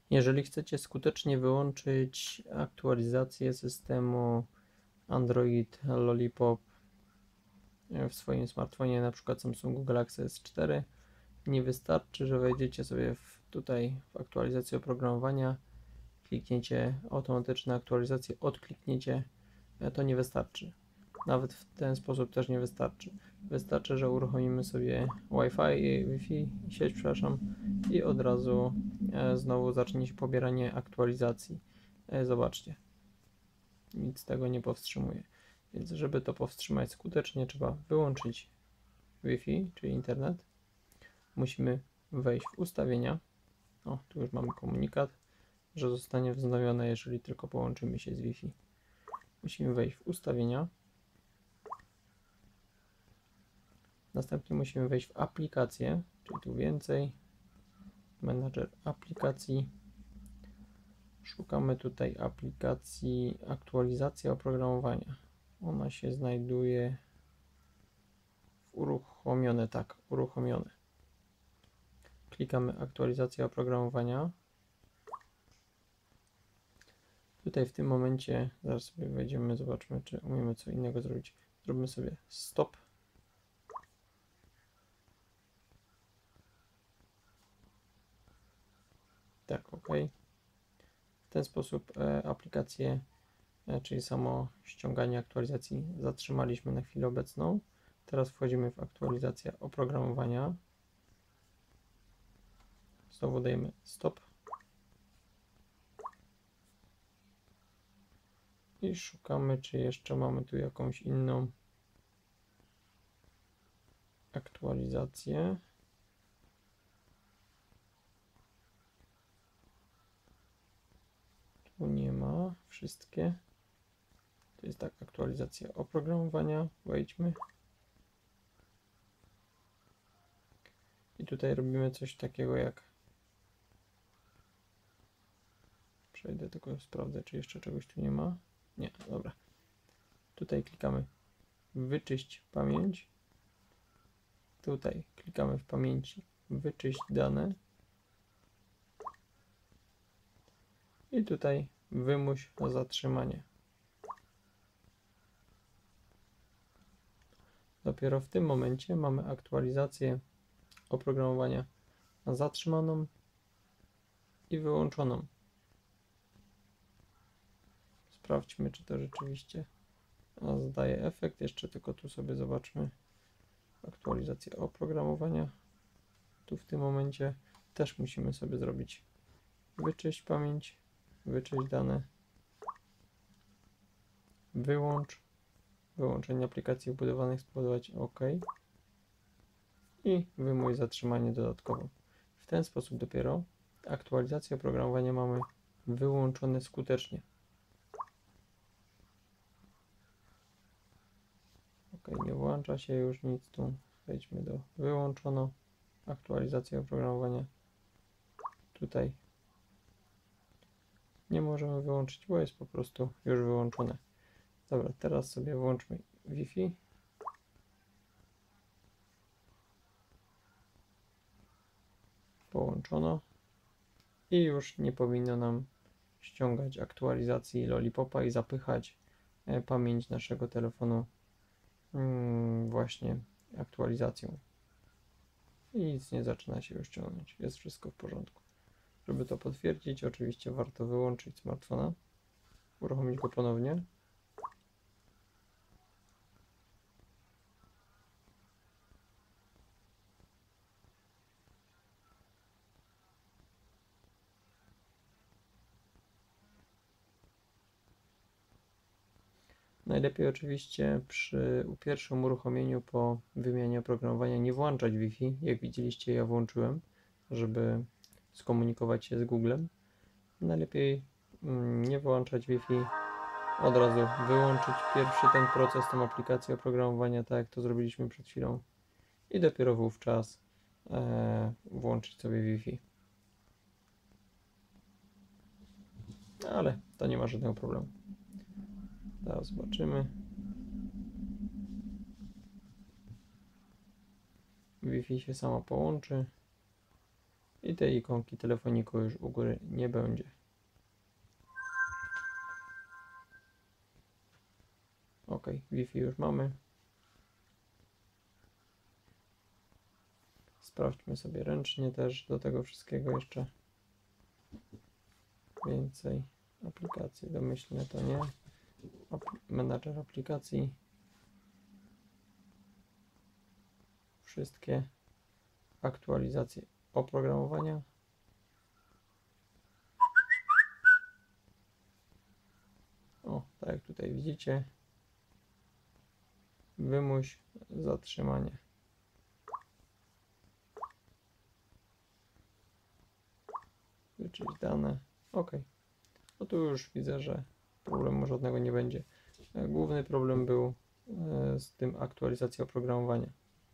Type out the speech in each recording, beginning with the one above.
Jeżeli chcecie skutecznie wyłączyć aktualizację systemu Android Lollipop w swoim smartfonie, na przykład Samsungu Galaxy S4, nie wystarczy, że wejdziecie sobie tutaj w aktualizację oprogramowania, klikniecie automatyczne aktualizacje, odklikniecie, to nie wystarczy. Nawet w ten sposób też nie wystarczy. Wystarczy, że uruchomimy sobie Wi-Fi, sieć, przepraszam, i od razu znowu zacznie się pobieranie aktualizacji. Zobaczcie, nic tego nie powstrzymuje. Więc żeby to powstrzymać skutecznie, trzeba wyłączyć Wi-Fi, czyli internet. Musimy wejść w ustawienia. O, tu już mamy komunikat, że zostanie wznowione, jeżeli tylko połączymy się z Wi-Fi. Musimy wejść w ustawienia. Następnie musimy wejść w aplikacje, czyli tu więcej, menadżer aplikacji. Szukamy tutaj aplikacji aktualizacja oprogramowania. Ona się znajduje w uruchomione, tak, uruchomione. Klikamy aktualizacja oprogramowania. Tutaj w tym momencie, zaraz sobie wejdziemy, zobaczmy, czy umiemy co innego zrobić. Zróbmy sobie stop. Tak, OK. W ten sposób aplikację, czyli samo ściąganie aktualizacji zatrzymaliśmy na chwilę obecną. Teraz wchodzimy w aktualizację oprogramowania. Znowu dajemy stop. I szukamy, czy jeszcze mamy tu jakąś inną aktualizację. Tu nie ma, wszystkie. To jest tak, aktualizacja oprogramowania. Wejdźmy. I tutaj robimy coś takiego jak... Przejdę, tylko sprawdzę, czy jeszcze czegoś tu nie ma. Nie, dobra. Tutaj klikamy wyczyść pamięć. Tutaj klikamy w pamięci wyczyść dane. I tutaj wymuś zatrzymanie. Dopiero w tym momencie mamy aktualizację oprogramowania zatrzymaną i wyłączoną. Sprawdźmy, czy to rzeczywiście zdaje efekt. Jeszcze tylko tu sobie zobaczmy aktualizację oprogramowania. Tu w tym momencie też musimy sobie zrobić wyczyść pamięć, wyczyść dane, wyłącz, wyłączenie aplikacji wbudowanych spowodować OK i wymuś zatrzymanie dodatkowo. W ten sposób dopiero aktualizację oprogramowania mamy wyłączone skutecznie. OK, nie włącza się już nic tu. Wejdźmy do wyłączono aktualizację oprogramowania. Tutaj nie możemy wyłączyć, bo jest po prostu już wyłączone. Dobra, teraz sobie włączmy Wi-Fi. Połączono i już nie powinno nam ściągać aktualizacji Lollipopa i zapychać pamięć naszego telefonu właśnie aktualizacją. I nic nie zaczyna się już ciągnąć. Jest wszystko w porządku. Żeby to potwierdzić, oczywiście warto wyłączyć smartfona, uruchomić go ponownie. Najlepiej oczywiście przy pierwszym uruchomieniu po wymianie oprogramowania nie włączać Wi-Fi. Jak widzieliście, ja włączyłem, żeby skomunikować się z Googlem. Najlepiej nie włączać Wi-Fi, od razu wyłączyć pierwszy ten proces, tą aplikację oprogramowania, tak jak to zrobiliśmy przed chwilą, i dopiero wówczas włączyć sobie Wi-Fi. Ale to nie ma żadnego problemu. Zaraz zobaczymy. Wi-Fi się samo połączy I tej ikonki telefoniku już u góry nie będzie. Ok, Wi-Fi już mamy. Sprawdźmy sobie ręcznie też do tego wszystkiego jeszcze więcej. Aplikacje domyślne to nie. Menadżer aplikacji. Wszystkie aktualizacje oprogramowania. O, tak jak tutaj widzicie. Wymuś zatrzymanie. Wyczyść dane. OK. No tu już widzę, że problemu żadnego nie będzie. Główny problem był z tym aktualizacją oprogramowania.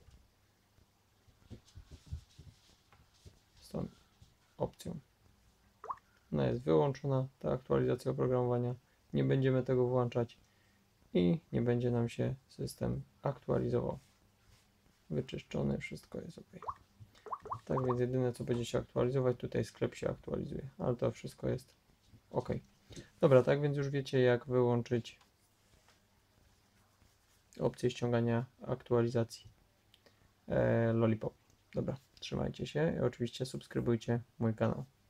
Z tą opcją. Ona jest wyłączona, ta aktualizacja oprogramowania. Nie będziemy tego włączać i nie będzie nam się system aktualizował. Wyczyszczony, wszystko jest OK. Tak więc jedyne co będzie się aktualizować, tutaj sklep się aktualizuje, ale to wszystko jest OK. Dobra, tak więc już wiecie jak wyłączyć opcję ściągania aktualizacji Lollipop. Dobra, trzymajcie się i oczywiście subskrybujcie mój kanał.